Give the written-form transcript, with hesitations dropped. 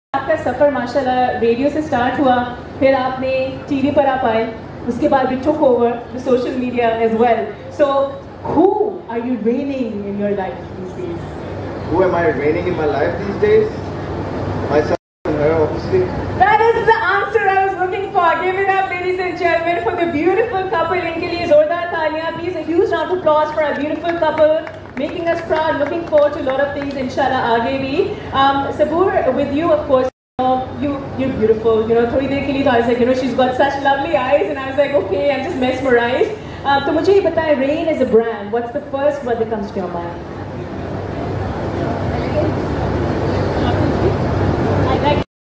आपका सफ़र माशाल्लाह रेडियो से स्टार्ट हुआ, फिर आपने टीवी पर आप आए, उसके बाद you took over the social media as well. So, who are you reigning in your life these days? Who am I reigning in my life these days? Myself and her, obviously. That is the answer I was looking for. Give it up, ladies and gentlemen, for the beautiful couple. इनके लिए जोरदार तालियां. Please, a huge round of applause for our beautiful couple, making us proud. Looking forward to a lot of things, inshallah, आगे भी. Saboor, with you, of course. You're beautiful. You know, थोड़ी देर के लिए तो I was like, you know, she's got such lovely eyes, and I was like, okay, I'm just mesmerized. तो मुझे ये बताएं, Rain is a brand. What's the first word that comes to your mind?